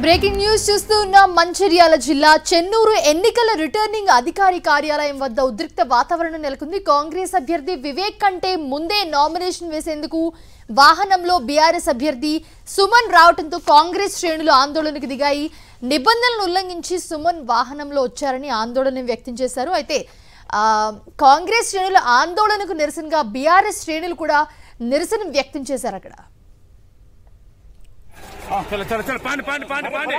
Breaking news చూస్తున్న మంచిర్యాల జిల్లా చెన్నూరు ఎన్నికల రిటర్నింగ్ అధికారి కార్యాలయం వద్ద ఉద్రిక్త వాతావరణం నెలకొంది. కాంగ్రెస్ అభ్యర్థి వివేక్ కంటే ముందే నామినేషన్ వేసేందుకు వాహనంలో బీఆర్ఎస్ అభ్యర్థి సుమన్ రావడంతో కాంగ్రెస్ శ్రేణులు ఆందోళనకు దిగాయి. నిబంధనలను ఉల్లంఘించి సుమన్ వాహనంలో వచ్చారని ఆందోళన వ్యక్తం చేశారు. అయితే కాంగ్రెస్ శ్రేణుల ఆందోళనకు నిరసనగా బీఆర్ఎస్ శ్రేణులు కూడా నిరసన వ్యక్తం చేశారు. అక్కడ चलो चलो चलो पानी पानी पानी पानी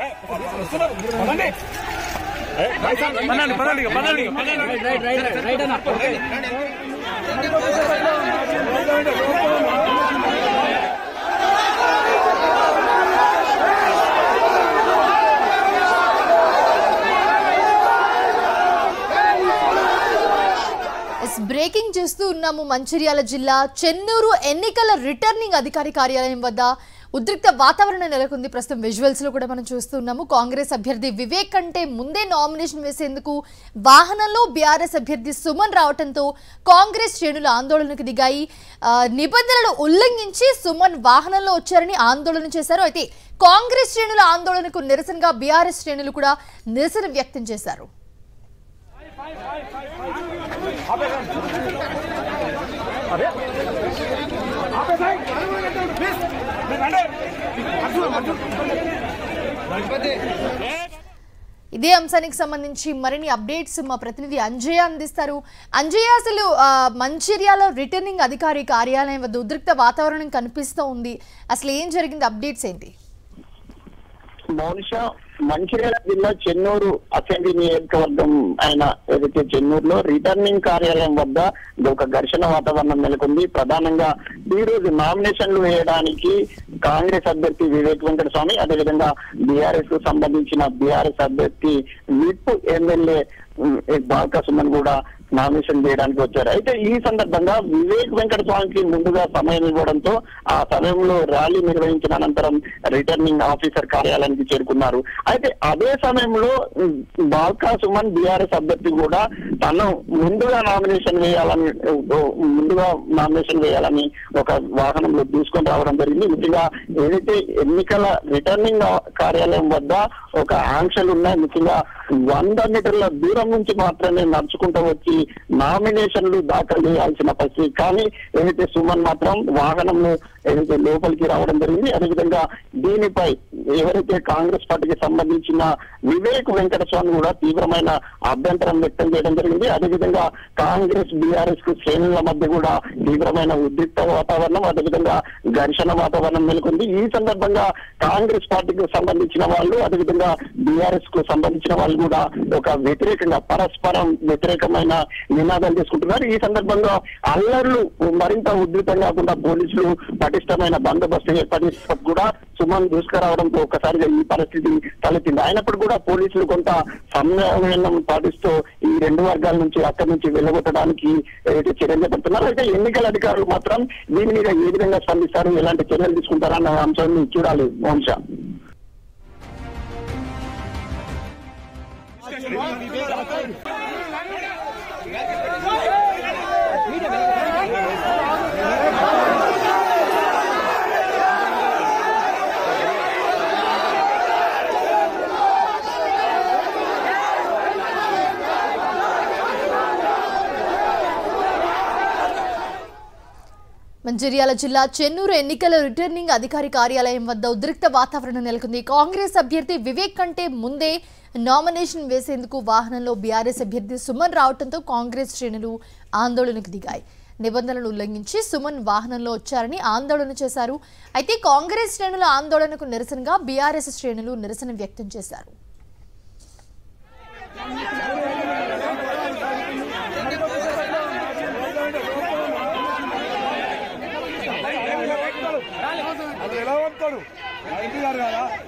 బ్రేకింగ్ చేస్తూ ఉన్నాము. మంచిర్యాల జిల్లా చెన్నూరు ఎన్నికల రిటర్నింగ్ అధికారి కార్యాలయం వద్ద ఉద్రిక్త వాతావరణం నెలకొంది. ప్రస్తుతం విజువల్స్ లో కూడా మనం చూస్తున్నాము. కాంగ్రెస్ అభ్యర్థి వివేక్ కంటే ముందే నామినేషన్ వేసేందుకు వాహనంలో బీఆర్ఎస్ అభ్యర్థి సుమన్ రావడంతో కాంగ్రెస్ శ్రేణులు ఆందోళనకు దిగాయి. నిబంధనలు ఉల్లంఘించి సుమన్ వాహనంలో వచ్చారని ఆందోళన చేశారు. అయితే కాంగ్రెస్ శ్రేణుల ఆందోళనకు నిరసనగా బీఆర్ఎస్ శ్రేణులు కూడా నిరసన వ్యక్తం చేశారు. ఇదే అంశానికి సంబంధించి మరిన్ని అప్డేట్స్ మా ప్రతినిధి అంజయ్య అందిస్తారు. అంజయ్య, అసలు మంచిర్యాల రిటర్నింగ్ అధికారి కార్యాలయం వద్ద ఉద్రిక్త వాతావరణం కనిపిస్తూ ఉంది. అసలు ఏం జరిగింది, అప్డేట్స్ ఏంటి? మౌనిష, మంచిర్యాల జిల్లా చెన్నూరు అసెంబ్లీ నియోజకవర్గం అయిన ఏదైతే చెన్నూరులో రిటర్నింగ్ కార్యాలయం వద్ద ఒక ఘర్షణ వాతావరణం నెలకొంది. ప్రధానంగా ఈ రోజు నామినేషన్లు వేయడానికి కాంగ్రెస్ అభ్యర్థి వివేక్ వెంకటస్వామి, అదేవిధంగా బీఆర్ఎస్ కు సంబంధించిన బీఆర్ఎస్ అభ్యర్థి విప్ ఎమ్మెల్యే బాల్కా సుమన్ కూడా నామినేషన్ చేయడానికి వచ్చారు. అయితే ఈ సందర్భంగా వివేక్ వెంకటస్వామికి ముందుగా సమయం ఇవ్వడంతో ఆ సమయంలో ర్యాలీ నిర్వహించిన అనంతరం రిటర్నింగ్ ఆఫీసర్ కార్యాలయానికి చేరుకున్నారు. అయితే అదే సమయంలో బాల్కా సుమన్ బీఆర్ఎస్ అభ్యర్థి కూడా తను ముందుగా నామినేషన్ వేయాలని ఒక వాహనంలో తీసుకొని రావడం జరిగింది. ముఖ్యంగా ఏదైతే ఎన్నికల రిటర్నింగ్ కార్యాలయం వద్ద ఒక ఆంక్షలు ఉన్నాయి. ముఖ్యంగా 100 మీటర్ల దూరం నుంచి మాత్రమే నడుచుకుంటూ వచ్చి నామినేషన్లు దాఖలు చేయాల్సిన పరిస్థితి. కానీ ఏదైతే సుమన్ మాత్రం వాహనంలో ఏదైతే లోపలికి రావడం జరిగింది. అదేవిధంగా దీనిపై ఎవరైతే కాంగ్రెస్ పార్టీకి సంబంధించిన వివేక్ వెంకటస్వామి కూడా తీవ్రమైన అభ్యంతరం వ్యక్తం చేయడం జరిగింది. అదేవిధంగా కాంగ్రెస్ బీఆర్ఎస్ కు శ్రేణుల మధ్య కూడా తీవ్రమైన ఉద్రిక్త వాతావరణం, అదేవిధంగా ఘర్షణ వాతావరణం నెలకొంది. ఈ సందర్భంగా కాంగ్రెస్ పార్టీకి సంబంధించిన వాళ్ళు, అదేవిధంగా బీఆర్ఎస్ కు సంబంధించిన వాళ్ళు కూడా ఒక వ్యతిరేకంగా పరస్పరం వ్యతిరేకమైన నినాదాలు చేసుకుంటున్నారు. ఈ సందర్భంగా అల్లర్లు మరింత ఉధృతం కాకుండా పోలీసులు పటిష్టమైన బందోబస్తు ఏర్పడి కూడా సుమన్ దూసుకురావడంతో ఒక్కసారిగా ఈ పరిస్థితి తలెత్తింది. అయినప్పుడు కూడా పోలీసులు కొంత సంయమనం పాటిస్తూ ఈ రెండు వర్గాల నుంచి అక్కడి నుంచి వెళ్ళగొట్టడానికి ఏదైతే చర్యలు చేపడుతున్నారు. అయితే ఎన్నికల అధికారులు మాత్రం దీని మీద ఏ విధంగా స్పందిస్తారు, ఎలాంటి చర్యలు తీసుకుంటారన్న అంశాన్ని చూడాలి. మోనిష, మంచిర్యాల జిల్లా చెన్నూరు ఎన్నికల రిటర్నింగ్ అధికారి కార్యాలయం వద్ద ఉద్రిక్త వాతావరణం నెలకొంది. కాంగ్రెస్ అభ్యర్థి వివేక్ కంటే ముందే నామినేషన్ వేసేందుకు వాహనంలో బీఆర్ఎస్ అభ్యర్థి సుమన్ రావడంతో కాంగ్రెస్ శ్రేణులు ఆందోళనకు దిగాయి. నిబంధనలు ఉల్లంఘించి సుమన్ వాహనంలో వచ్చారని ఆందోళన చేశారు. అయితే కాంగ్రెస్ శ్రేణుల ఆందోళనకు నిరసనగా బీఆర్ఎస్ శ్రేణులు నిరసన వ్యక్తం చేశారు. అది ఎలా ఉంటాడు ఇంటి గారు కదా